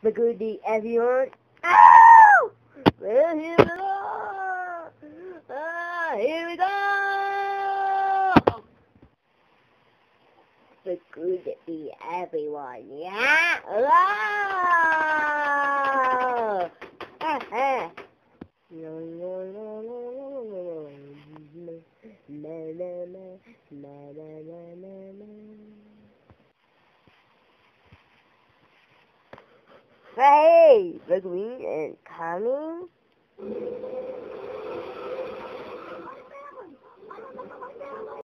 Good everyone. Ow! Well, here we go. Here we go. Good everyone. Yeah. No, no, no, no, no, no, no, no. Hey, the green is coming.